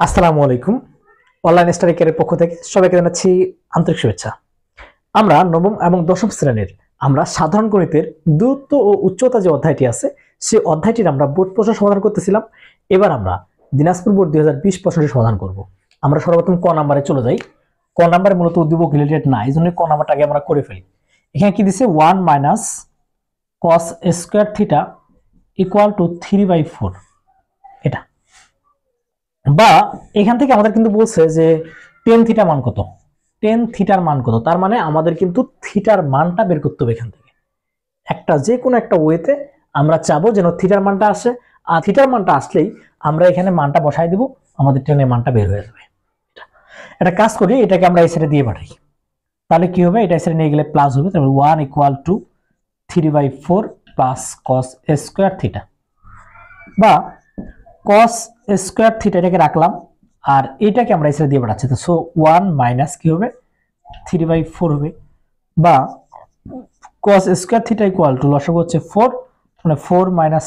আসসালামু আলাইকুম। Online study কেয়ারের পক্ষ থেকে সবাইকে জানাচ্ছি আন্তরিক শুভেচ্ছা। আমরা নবম এবং দশম শ্রেণীর আমরা সাধারণ গণিতের দূরত্ব ও উচ্চতা যে অধ্যায়টি আছে সেই অধ্যায়টির আমরা বোর্ড প্রশ্ন সমাধান করতেছিলাম। এবার আমরা দিনাজপুর বোর্ড 2020 প্রশ্নটি সমাধান করব। আমরা সর্বপ্রথম ক নাম্বারে চলে যাই। ক নাম্বারে মূলত উদ্দীপক রিলেটেড না, এই জন্য ক নাম্বারটা আগে আমরা করে ফেলি। এখানে কি দিছে 1 minus cos square theta equal to 3/4, এটা বা এখান থেকে আমাদের কিন্তু বলছে যে টেন থিটা মান কত, টেন থিটার মান কত, তার মানে আমাদের কিন্তু থিটার মানটা বের করতে হবে। এখান থেকে একটা যে কোনো একটা ওয়েতে আমরা চাবো যেন থিটার মানটা আসে, আর থিটার মানটা আসলেই আমরা এখানে মানটা বসাই দেব, আমাদের টেনের মানটা বের হয়ে যাবে। এটা কাজ করি, এটাকে আমরা এই সাইডে দিয়ে পাঠাই, তাহলে কি হবে, এটা এই সাইডে নিয়ে গেলে প্লাস হবে, তাহলে 1 equal to 3/4 plus cos square theta, বা cos স্কয়ার থিটা এটাকে রাখলাম আর এটাকে আমরা এসে দিয়ে পাঠাচ্ছি, তো সো 1 মাইনাস কি হবে 3/4 হবে, বা cos square theta equal to লসাগু হচ্ছে 4, মানে 4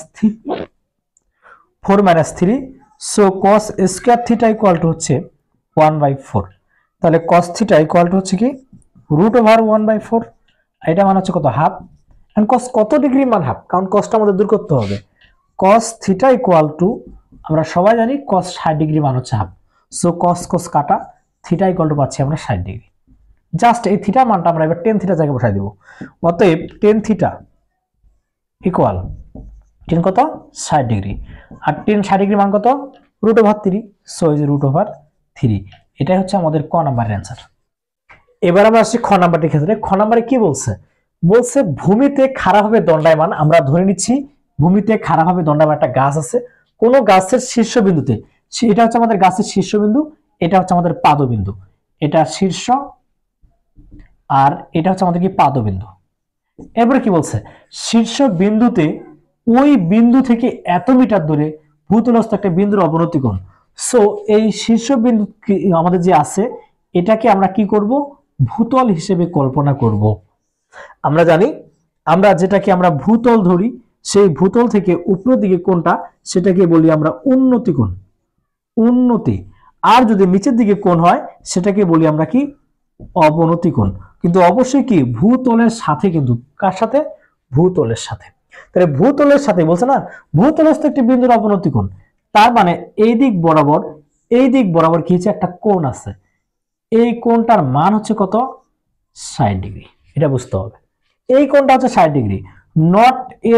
minus 3, so cos square theta equal to হচ্ছে 1/4, তাহলে cos থিটা ইকুয়াল টু হচ্ছে কি √1/4, এটা মান হচ্ছে কত, হাফ। এন্ড cos কত ডিগ্রি মান হাফ, কারণ cosটা আমাদের দূর করতে হবে। cos থিটা ইকুয়াল টু আমরা সবাই জানি cos 60 ডিগ্রি মান হচ্ছে হাফ, সো cos কাটা থিটা ইকুয়াল টু পাচ্ছি আমরা 60 ডিগ্রি। জাস্ট এই থিটা মানটা আমরা এবার টেন থিটা জায়গায় বসাই দেব। অতএব টেন থিটা ইকুয়াল টেন কত 60 ডিগ্রি, আর টেন 60 ডিগ্রি মান কত √3, সো এই যে √3, এটাই হচ্ছে আমাদের ক নাম্বারের অ্যান্সার। এবার আমরা আসছি খ নাম্বারটির ক্ষেত্রে। খ নাম্বারে কি বলছে, বলছে ভূমিতে খাড়াভাবে দণ্ডায়মান, আমরা ধরে নিচ্ছি ভূমিতে খাড়াভাবে দণ্ডায়মান একটা গাছ আছে কোন গাছের শীর্ষবিন্দুতে, এটা হচ্ছে আমাদের গাছের শীর্ষবিন্দু, এটা হচ্ছে আমাদের পাদবিন্দু, এটা শীর্ষ আর এটা হচ্ছে আমাদের কি পাদবিন্দু। এরপরে কি বলছে, শীর্ষ বিন্দুতে ওই বিন্দু থেকে এত মিটার দূরে ভূতলস্থ একটা বিন্দুর অবনতি কোণ। সো এই শীর্ষ বিন্দু আমাদের যে আছে এটাকে আমরা কি করব, ভূতল হিসেবে কল্পনা করব। আমরা জানি আমরা যেটাকে আমরা ভূতল ধরি, সেই ভূতল থেকে উপরের দিকে কোণটা সেটাকে বলি আমরা উন্নতি কোণ, উন্নতি। আর যদি নিচের দিকে কোণ হয় সেটাকে বলি আমরা কি, অবনতি কোণ। কিন্তু অবশ্যই কি ভূতলের সাথে, কিন্তু কার সাথে, ভূতলের সাথে। তাহলে ভূতলের সাথে বলছে না, ভূতলস্থ একটি বিন্দুর অবনতি কোণ, তার মানে এই দিক বরাবর কি হচ্ছে একটা কোণ আছে, এই কোণটার মান হচ্ছে কত 60 ডিগ্রি, এটা বুঝতে হবে। এই কোণটা হচ্ছে 60 ডিগ্রি, নট এর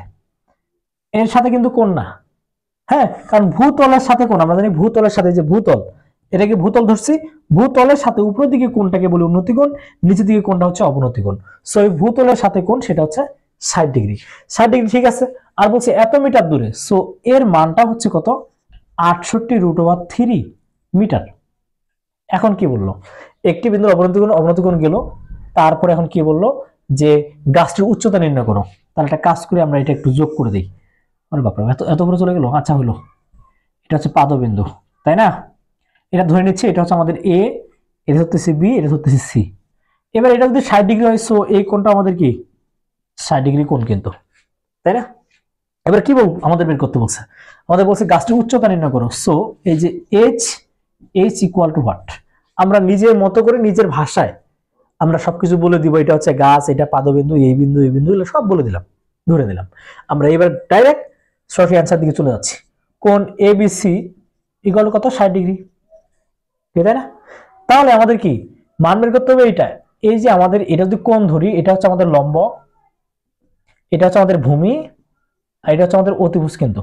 সাথে কিন্তু কোণ না, হ্যাঁ, কারণ ভূতলের সাথে কোণ আমরা জানি, ভূতলের সাথে যে ভূতল, এটাকে ভূতল ধরছি, ভূতলের সাথে উপরের দিকে কোণটাকে বলি উন্নতি কোণ, নিচের দিকে কোণটা হচ্ছে অবনতি কোণ। সো এই ভূতলের সাথে কোণ সেটা হচ্ছে 60 ডিগ্রি, 60 ডিগ্রি, ঠিক আছে। আর বলছে এত মিটার দূরে, সো এর মানটা হচ্ছে কত 68 √3 মিটার। এখন কি বললো, একটি বিন্দুর অবনতি কোণ গেল, তারপরে এখন কি বললো যে গাছটির উচ্চতা নির্ণয় করো। তাহলে একটা কাজ করে আমরা এটা একটু যোগ করে দিই। আরে বাপরে, এত করে চলে গেল। আচ্ছা হলো, এটা হচ্ছে পাদবিন্দু, তাই না, এটা ধরে নিচ্ছি এটা হচ্ছে আমাদের এ, এটা হচ্ছে বি, এটা হচ্ছে সি। এবার এটা যদি 60 ডিগ্রি হয়, সো এই কোণটা আমাদের কি 60 ডিগ্রি কোণ কিন্তু, তাই না। এবার কি আমাদের বের করতে বলছে, আমাদের বলছে গাছটির উচ্চতা নির্ণয় করো। সো এই যে এইচ ইকুয়াল টু হোয়াট, আমরা নিজের মতো করে নিজের ভাষায় আমরা সবকিছু বলে দিব, এটা হচ্ছে গাছ, এটা পাদবিন্দু, এই বিন্দু এগুলো সব বলে দিলাম, ধরে দিলাম। আমরা এবার ডাইরেক্ট সঠিক অ্যান্সার দিকে চলে যাচ্ছি। কোণ এবিসি ইকুয়াল কত 60 ডিগ্রি, তাই না। তাহলে আমাদের কি মান বের করতে হবে, এটা এই যে আমাদের এটা যদি কোণ ধরি, এটা হচ্ছে আমাদের লম্ব, এটা হচ্ছে আমাদের ভূমি, আর এটা হচ্ছে আমাদের অতিভুজ, কিন্তু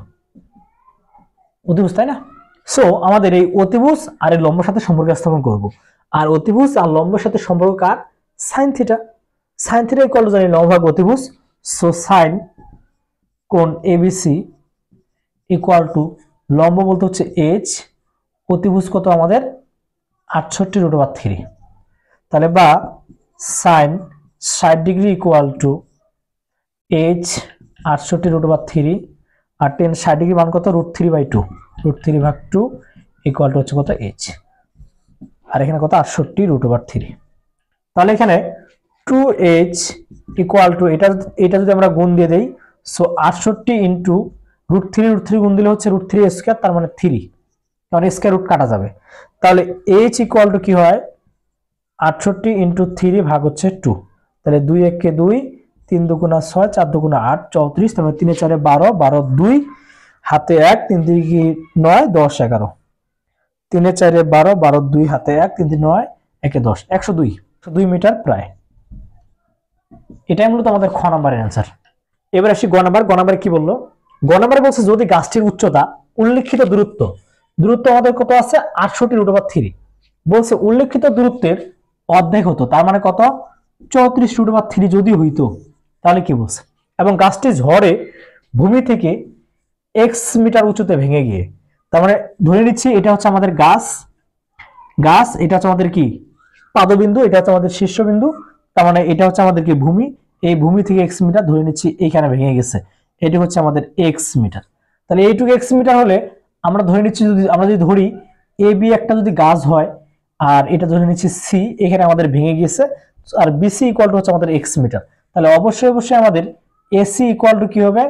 অতিভুজ, তাই না। সো আমাদের এই অতিভুজ আর এই লম্বের সাথে সম্পর্ক স্থাপন করব, আর অতিভুজ আর লম্বের সাথে সম্পর্ক কার, sine theta. Sine theta equal to জানি লম্ব ভাগ অতিভুজ, সো সাইন কোণ এবিসি ইকুয়াল টু লম্ব বলতে হচ্ছে এইচ, অতিভুজ কত আমাদের 68 √3, তাহলে বা sine 60 degree equal to H 68 √3, আর টেন 60 ডিগ্রি মান কত √3/2, √3/2 ইকুয়াল টু হচ্ছে কত এইচ, আর এখানে কত 68 √3। তাহলে এখানে 2h ইকুয়াল টু এটা যদি আমরা গুণ দিয়ে দেই, সো 68 ইন্টু √3 গুণ দিলে হচ্ছে √3 স্কয়ার, তার মানে 3, কারণ স্কয়ার রুট কাটা যাবে। তাহলে h ইকুয়াল টু কি হয় 68 ইন্টু 3 ভাগ হচ্ছে 2। তাহলে 2 1 কে 2, 3 দুগুণা 6, 4 দুগুণা 8, 34। তারপরে 3 4 12, 12 2 হাতে 1, 3 3 কি 9, 10 11। 3 4 12, 12 2 হাতে 1, 3 3 9, 1 10, 102 মিটার প্রায়। এটাই মূলত আমাদের খ নাম্বারের অ্যান্সার। এবার আসি গ নাম্বার। গ নাম্বারে কি বললো? গ নাম্বারে বলছে যদি গাছটির উচ্চতা উল্লেখিত দূরত্ব আমাদের কত আছে 68√3। বলছে উল্লেখিত দূরত্বের অর্ধেক হতো, তার মানে কত 34√3 যদি হইতো তাহলে কি বলছে? এবং গাছটি ঝড়ে ভূমি থেকে x মিটার উঁচুতে ভেঙে গিয়ে, তার মানে ধরে নিচ্ছি এটা হচ্ছে আমাদের গাছ, এটা হচ্ছে আমাদের কি পাদবিন্দু, এটা হচ্ছে আমাদের শীর্ষবিন্দু, তার মানে এটা হচ্ছে আমাদের কি ভূমি, এই ভূমি থেকে x মিটার ধরে নিচ্ছি এইখানে ভেঙে গেছে, এটি হচ্ছে আমাদের x মিটার। তাহলে এইটুকু x মিটার হলে আমরা ধরে নিচ্ছি আমরা যদি ধরি AB একটা যদি গাছ হয় আর এটা ধরে নিচ্ছি C, এখানে আমাদের ভেঙে গিয়েছে, আর BC ইকুয়াল টু হচ্ছে আমাদের x মিটার। তাহলে অবশ্যই আমাদের AC ইকুয়াল টু কি হবে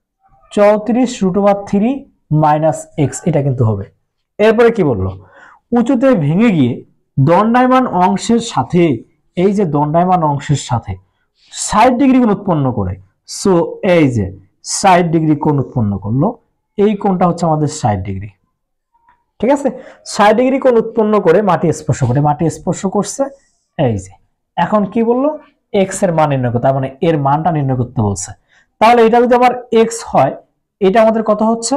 34√3 মাইনাস x, এটা কিন্তু হবে। এরপরে কি বললো? উঁচুতে ভেঙে গিয়ে দণ্ডায়মান অংশের সাথে, এই যে দণ্ডায়মান অংশের সাথে 60 ডিগ্রি কোণ উৎপন্ন করে, সো এই যে 60 ডিগ্রি কোণ উৎপন্ন করলো, এই কোণটা হচ্ছে আমাদের 60 ডিগ্রি। ঠিক আছে, 60 ডিগ্রি কোণ উৎপন্ন করে মাটি স্পর্শ করছে, এই যে। এখন কি বললো? x এর মান নির্ণয় করতে, তার মানে এর মানটা নির্ণয় করতে বলছে। তাহলে এটা যদি আমার x হয়, এটা আমাদের কত হচ্ছে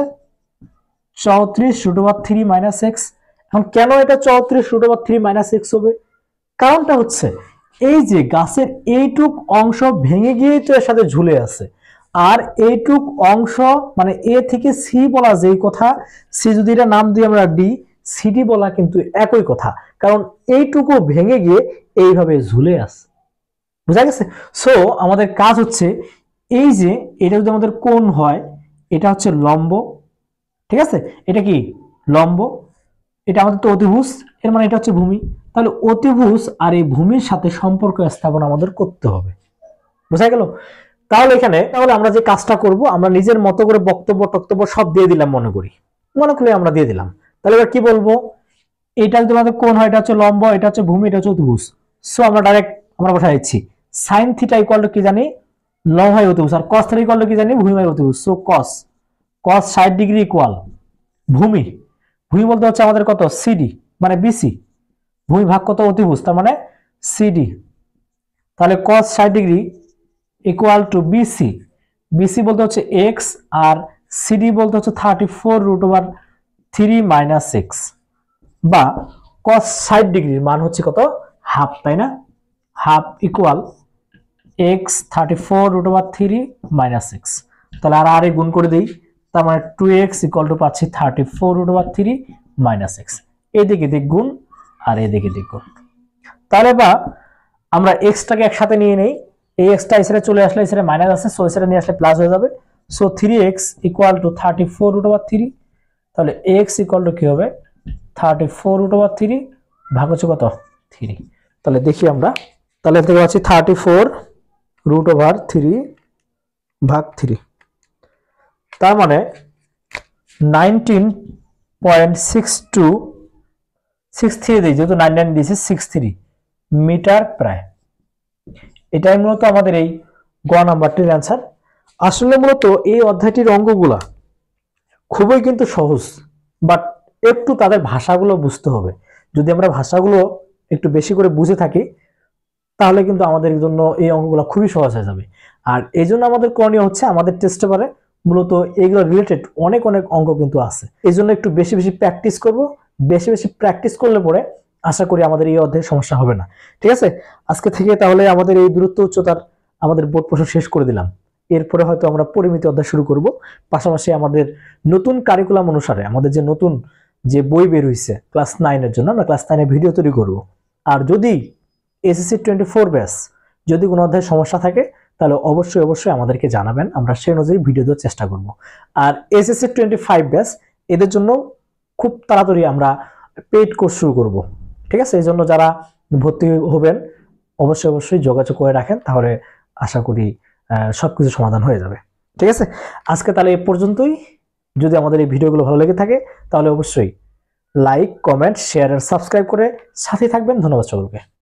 34√3 মাইনাস x। এখন কেন এটা 34√3 মাইনাস x হবে? কারণটা হচ্ছে এই যে গাছের এইটুক অংশ ভেঙে গিয়ে তো এর সাথে ঝুলে আছে, আর এইটুক অংশ মানে a থেকে c বলা যেই কথা, c যদি এটা নাম দিই আমরা d, cd বলা কিন্তু একই কথা, কারণ এইটুকু ভেঙে গিয়ে এইভাবে ঝুলে আছে। বুঝা গেছে? সো আমাদের কাজ হচ্ছে এই যে এটা যদি আমাদের কোণ হয়, এটা হচ্ছে লম্ব, ঠিক আছে, এটা কি লম্ব, এটা আমাদের তো অতিভুজ, এর মানে এটা হচ্ছে ভূমি। তাহলে অতিভুজ আর এই ভূমির সাথে সম্পর্ক স্থাপন আমাদের করতে হবে। বুঝা গেল? তাহলে আমরা যে কাজটা করব, আমরা নিজের মতো করে বক্তব্য সব দিয়ে দিলাম, মনে করে আমরা দিয়ে দিলাম। তাহলে এবার কি বলবো? এটা যদি আমাদের কোণ হয়, এটা হচ্ছে লম্ব, এটা হচ্ছে ভূমি, এটা হচ্ছে অতিভুজ। সো আমরা ডাইরেক্ট বসাই দিচ্ছি sin থিটা ইকুয়াল টু কি জানি লম্ব বাই অতিভুজ, আর cos থিটা ইকুয়াল টু কি জানি ভূমি বাই অতিভুজ। সো cos 60 ডিগ্রি ইকুয়াল ভূমি বলতে হচ্ছে আমাদের কত CD মানে BC, ভূমি ভাগ কত অতিভুজ, তার মানে CD। তাহলে cos 60 degree equal to BC বলতে হচ্ছে x, আর CD বলতে হচ্ছে 34√3 মাইনাস x, বা cos 60 ডিগ্রির মান হচ্ছে কত হাফ, তাই না? Half equal x 34√3 minus x। তাহলে আর গুণ করে দেই, তার মানে 2x ইকুয়াল টু পাচ্ছি 34√3 মাইনাস x। এদিকে দিক গুণ আর এদিকে দিক গুণ। তাহলে বা আমরা x টাকে একসাথে নিয়ে নেই, এই x টা এসে চলে আসলে এসে মাইনাস আছে, সো এসে নিয়ে আসলে প্লাস হয়ে যাবে। So 3x equal to 34√3। তাহলে x ইকুয়াল টু কি হবে 34√3 ভাগ হচ্ছে কত 3। তাহলে দেখি আমরা, তাহলে দেখতে পাচ্ছি 34√3 ভাগ 3, তার মানে 19.6263 দিই, যেহেতু 99 দিয়েছে 63 মিটার প্রায়। এটাই মূলত আমাদের এই গ নাম্বারটির অ্যান্সার। আসলে মূলত এই অধ্যায়টির অঙ্কগুলা খুবই কিন্তু সহজ, বাট একটু তাদের ভাষাগুলো বুঝতে হবে। যদি আমরা ভাষাগুলো একটু বেশি করে বুঝে থাকি তাহলে কিন্তু আমাদের জন্য এই অঙ্কগুলো খুবই সহজ হয়ে যাবে। আর এই জন্য আমাদের করণীয় হচ্ছে আমাদের টেস্ট পেপারে মূলত এগুলো রিলেটেড অনেক অঙ্ক কিন্তু আছে, এই জন্য একটু বেশি প্র্যাকটিস করব। বেশি প্র্যাকটিস করলে পরে আশা করি আমাদের এই অধ্যায়ে সমস্যা হবে না। ঠিক আছে, আজকে থেকে তাহলে আমাদের এই দূরত্ব উচ্চতার আমাদের বোর্ড প্রশ্ন শেষ করে দিলাম। এরপরে হয়তো আমরা পরিমিতি অধ্যায় শুরু করব। পাশাপাশি আমাদের নতুন কারিকুলাম অনুসারে আমাদের যে নতুন যে বই বের হয়েছে ক্লাস 9 এর জন্য, আমরা ক্লাস 9 এর ভিডিও তৈরি করব। আর যদি এসএসসি 24 ব্যাচ যদি কোনো অধ্যায়ে সমস্যা থাকে তাহলে অবশ্যই আমাদেরকে জানাবেন, আমরা সেই অনুযায়ী ভিডিও দেওয়ার চেষ্টা করব। আর এসএসসি 25 ব্যাচ এদের জন্য খুব তাড়াতাড়ি আমরা পেইড কোর্স শুরু করব। ঠিক আছে, এই জন্য যারা ভর্তি হবেন অবশ্যই যোগাযোগ করে রাখেন, তাহলে আশা করি সবকিছু সমাধান হয়ে যাবে। ঠিক আছে, আজকে তাহলে এই পর্যন্তই। যদি আমাদের এই ভিডিওগুলো ভালো লেগে থাকে তাহলে অবশ্যই লাইক, কমেন্ট, শেয়ার আর সাবস্ক্রাইব করে সাথে থাকবেন। ধন্যবাদ সকলকে।